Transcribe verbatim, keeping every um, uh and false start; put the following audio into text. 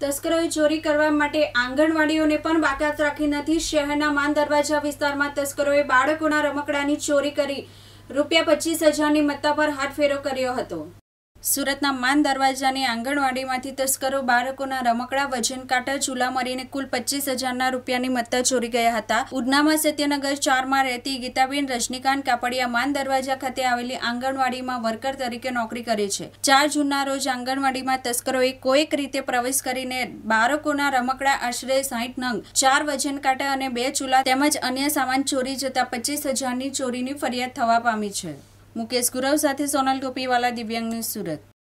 તસ્કરોએ ચોરી કરવા માટે આંગણવાડીઓને પણ બાકાત રાખી નથી। શહેરના માન દરવાજા વિસ્તારમાં તસ્કરોએ બાળકોના રમકડાની ચોરી કરી રૂપિયા પચીસ હજારની મત્તા પર હાથ ફેરો કર્યો હતો। સુરતના માન દરવાજાની આંગણવાડીમાંથી તસ્કરો બાળકોના રમકડા, વજન કાંટા, ચૂલા મળીને કુલ પચીસ હજારના રૂપિયાની મત્તા ચોરી ગયા હતા। ઉધનામાં સત્યનગર ચારમાં રહેતી ગીતાબેન રજનીકાંત કાપડિયા માન દરવાજા ખાતે આવેલી આંગણવાડીમાં વર્કર તરીકે નોકરી કરે છે। ચાર જૂનના રોજ આંગણવાડીમાં તસ્કરોએ કોઈક રીતે પ્રવેશ કરીને બાળકોના રમકડા આશરે સાઠ નંગ, ચાર વજન કાંટા અને બે ચૂલા તેમજ અન્ય સામાન ચોરી જતા પચીસ હજારની ચોરીની ફરિયાદ થવા પામી છે। મુકેશ ગુરવ સાથે સોનલ ગોપીવાલા, દિવ્યાંગ ન્યૂઝ, સુરત।